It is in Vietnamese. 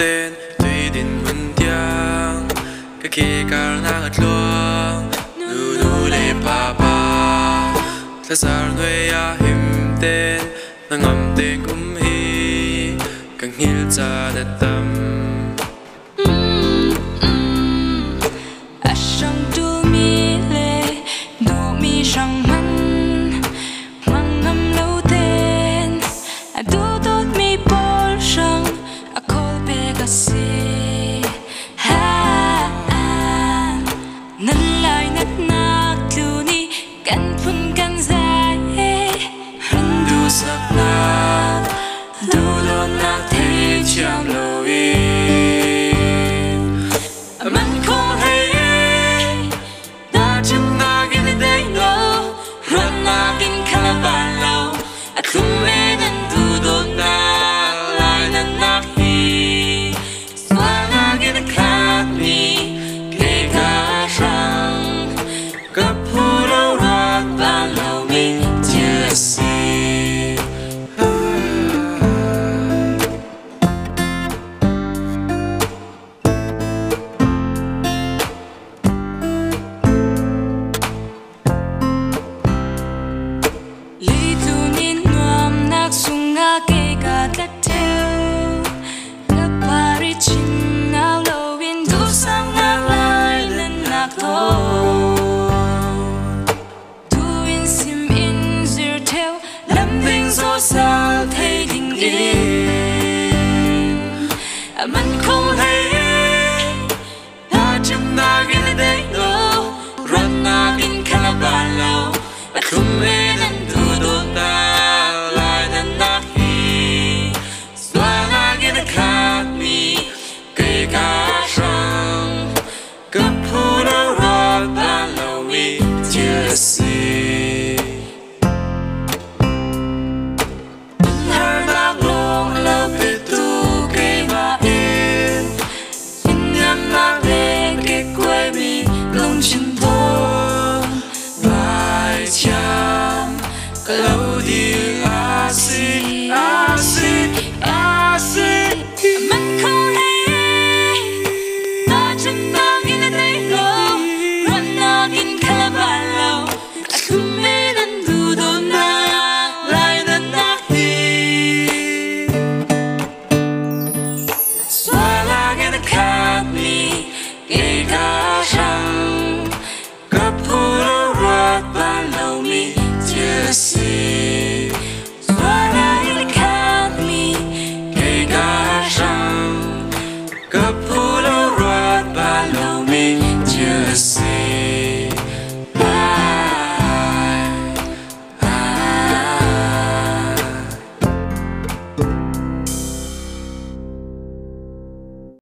tên tùy đình quân tiếng cái kia cả na hạt luang nu nu le pa pa ta sar người a him tên na ngam tên cũng hi càng hil cha đất tâm sang du mi le du mi sang man mang ngam lâu tên du tốt mi bol sang a kol pe ka se ha nan lai nat nak tu ni kan phun kan zai han du sak na du lo na thế cham lo man không hay chim na gin day no run na gin kalaban lo at kumen and do do na lai na na hi swala gin kat mi ke ka sang ka puro rat ban lo mi just sao thấy đình yên mình không hay ta chim na gin day no run na gin kalaban lo but không hề nên du do na lại nên na hi xóa na gin khát mi cây cá sang cướp thu đâu rót ban lâu mi chưa xin lâu đi asi asi asi mình không hay ta chẳng ta gin day no run na gin kalaban lo không hề nên du do na lại nên na hi xóa la gin khát mi kể cả